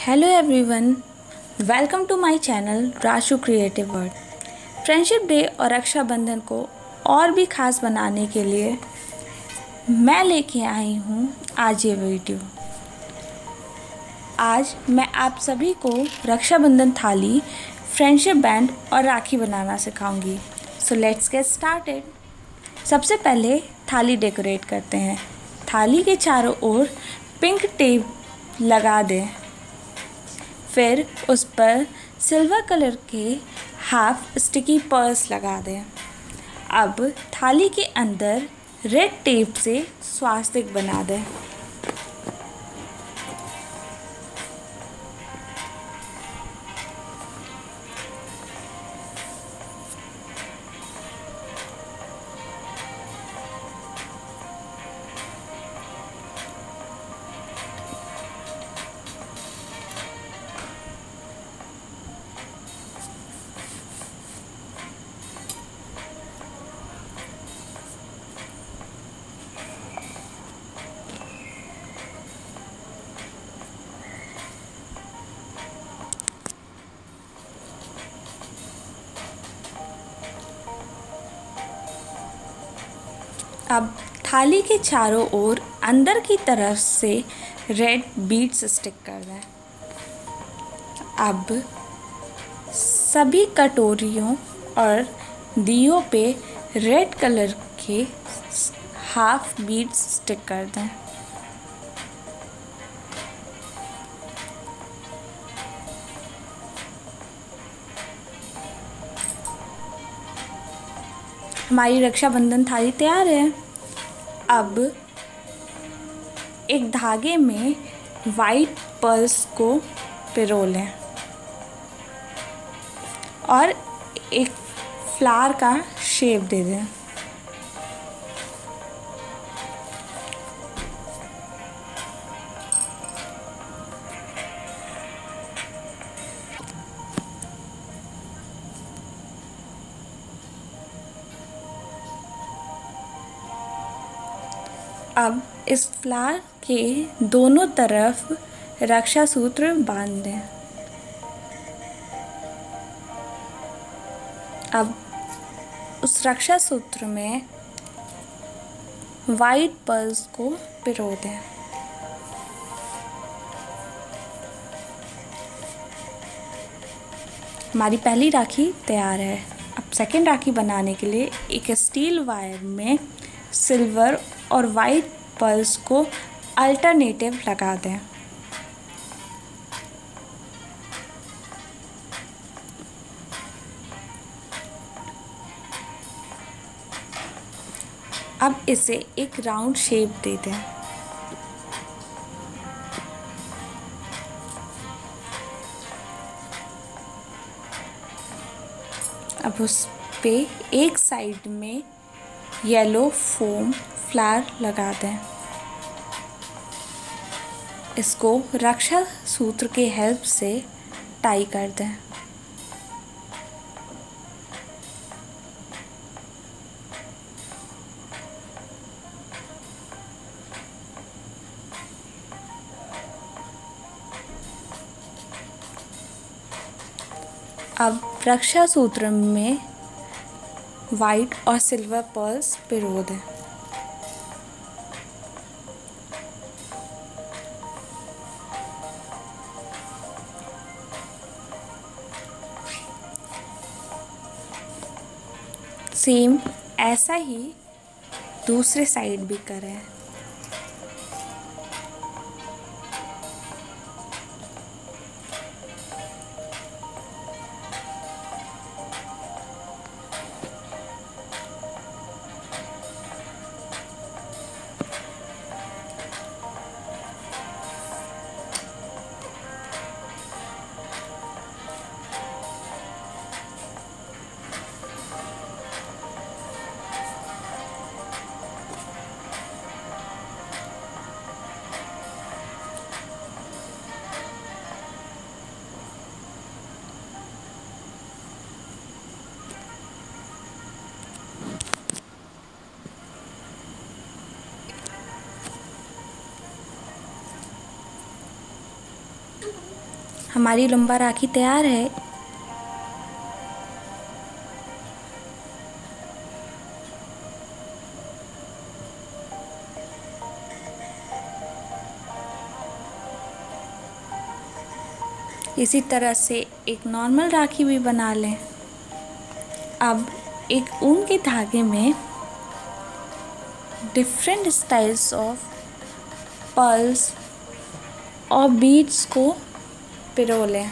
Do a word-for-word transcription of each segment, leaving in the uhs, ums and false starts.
Hello everyone, welcome to my channel Rashu creative world. Friendship day और रक्षाबंधन को और भी ख़ास बनाने के लिए मैं लेके आई हूँ आज ये वीडियो। आज मैं आप सभी को रक्षाबंधन थाली, फ्रेंडशिप बैंड और राखी बनाना सिखाऊंगी। So let's get started. सबसे पहले थाली डेकोरेट करते हैं। थाली के चारों ओर पिंक टेप लगा दें। फिर उस पर सिल्वर कलर के हाफ स्टिकी पर्ल्स लगा दें। अब थाली के अंदर रेड टेप से स्वास्तिक बना दें। अब थाली के चारों ओर अंदर की तरफ से रेड बीड्स स्टिक कर दें। अब सभी कटोरियों और दियों पे रेड कलर के हाफ बीड्स स्टिक कर दें। हमारी रक्षाबंधन थाली तैयार है। अब एक धागे में वाइट पर्ल्स को पिरो लें और एक फ्लावर का शेप दे दें। अब इस फ्लावर के दोनों तरफ रक्षा सूत्र बांध दें। अब उस रक्षा सूत्र में वाइट पर्ल्स को पिरो दें। हमारी पहली राखी तैयार है। अब सेकेंड राखी बनाने के लिए एक स्टील वायर में सिल्वर और वाइट पर्ल्स को अल्टरनेटिव लगा दें। अब इसे एक राउंड शेप दे दें। अब उस पे एक साइड में येलो फोम फ्लावर लगा दें। इसको रक्षा सूत्र के हेल्प से टाई कर दें। अब रक्षा सूत्र में वाइट और सिल्वर पर्ल्स पिरो दें। सेम ऐसा ही दूसरे साइड भी करें। हमारी लंबा राखी तैयार है। इसी तरह से एक नॉर्मल राखी भी बना लें। अब एक ऊन के धागे में डिफरेंट स्टाइल्स ऑफ पर्ल्स और बीड्स को पिरो लें।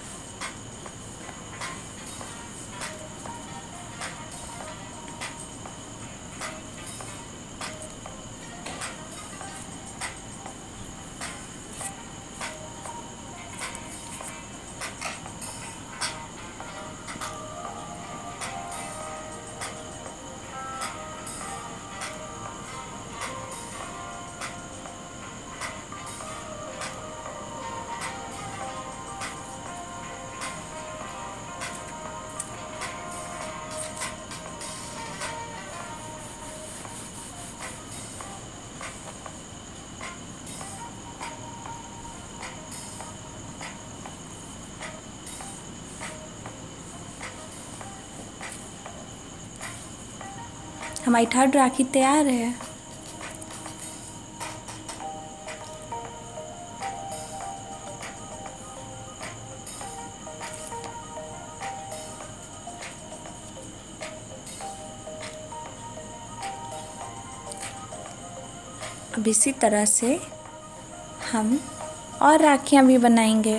हमारी थर्ड राखी तैयार है। अब इसी तरह से हम और राखियाँ भी बनाएंगे।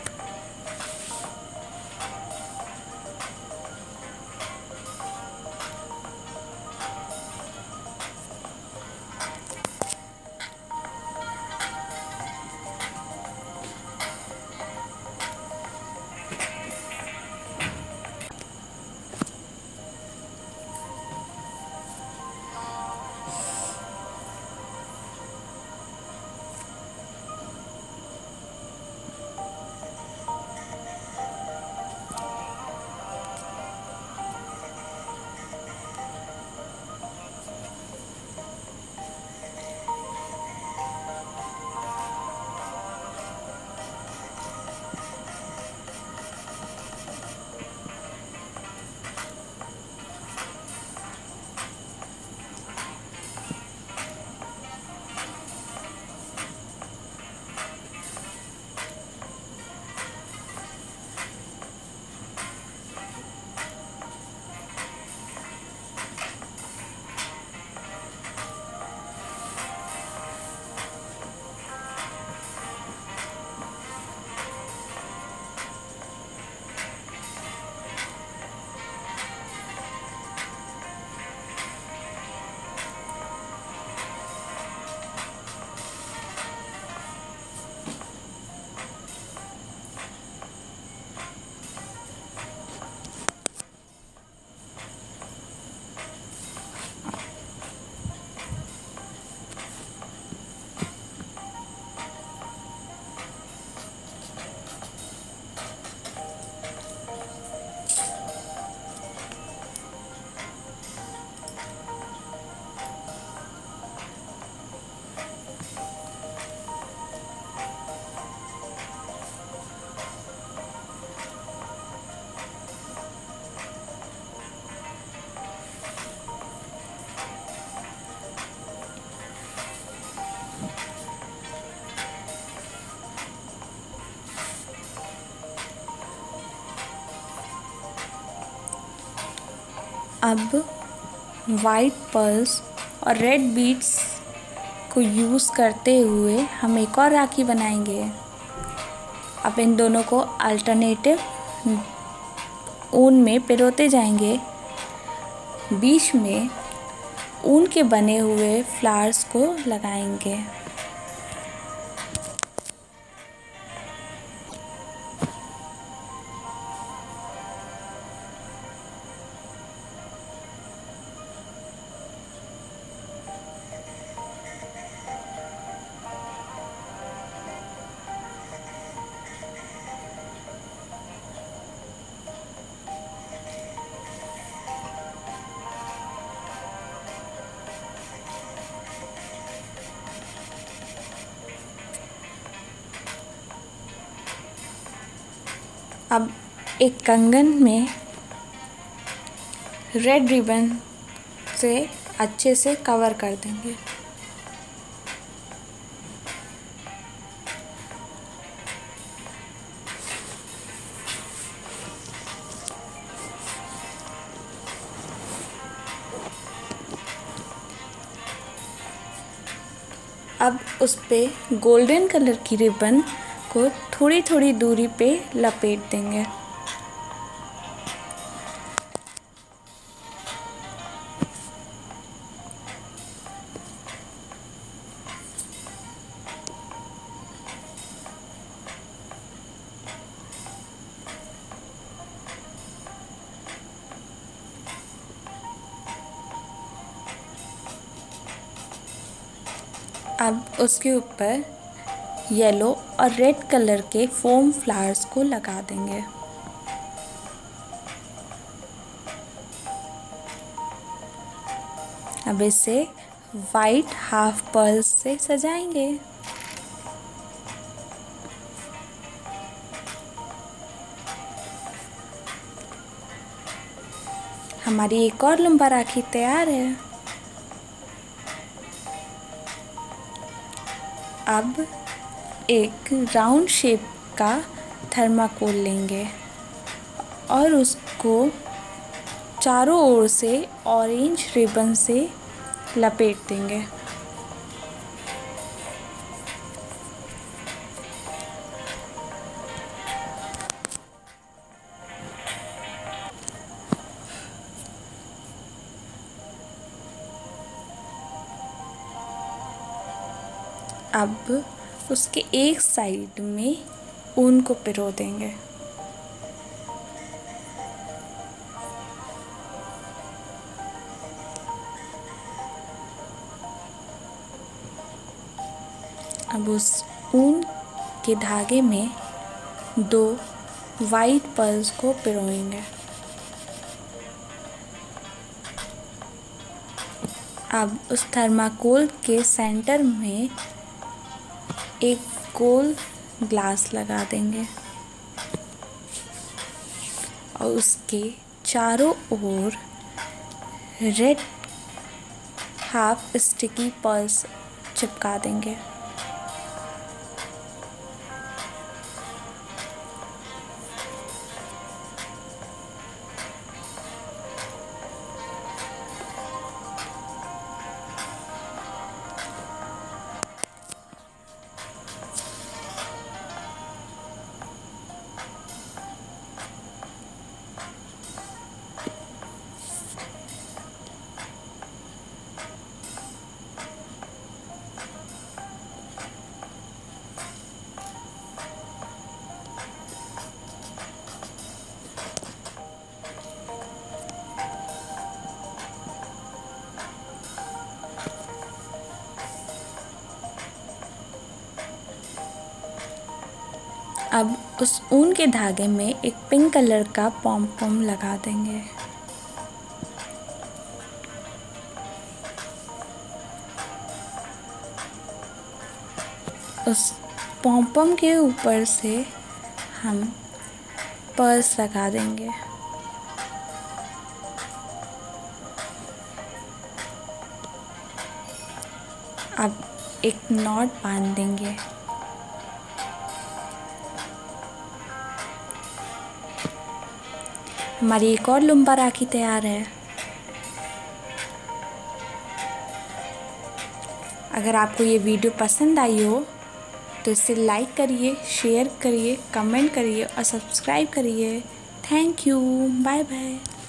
अब वाइट पर्ल्स और रेड बीड्स को यूज़ करते हुए हम एक और राखी बनाएंगे। अब इन दोनों को अल्टरनेटिव ऊन में पिरोते जाएंगे। बीच में ऊन के बने हुए फ्लावर्स को लगाएंगे। अब एक कंगन में रेड रिबन से अच्छे से कवर कर देंगे। अब उस पे गोल्डन कलर की रिबन को थोड़ी थोड़ी दूरी पे लपेट देंगे। अब उसके ऊपर येलो और रेड कलर के फोम फ्लावर्स को लगा देंगे। अब इसे वाइट हाफ पर्ल्स से सजाएंगे। हमारी एक और लंबा राखी तैयार है। अब एक राउंड शेप का थर्माकोल लेंगे और उसको चारों ओर से ऑरेंज रिबन से लपेट देंगे। अब उसके एक साइड में ऊन को पिरो देंगे। अब उस ऊन के धागे में दो वाइट पर्ल्स को पिरोएंगे। अब उस थर्माकोल के सेंटर में एक गोल ग्लास लगा देंगे और उसके चारों ओर रेड हाफ स्टिकी पर्ल्स चिपका देंगे। अब उस ऊन के धागे में एक पिंक कलर का पॉम पॉम लगा देंगे। उस पॉम पॉम के ऊपर से हम पर्स लगा देंगे। अब एक नॉट बांध देंगे। हमारी एक और लंबा राखी तैयार है। अगर आपको ये वीडियो पसंद आई हो तो इसे लाइक करिए, शेयर करिए, कमेंट करिए और सब्सक्राइब करिए। Thank you. Bye bye.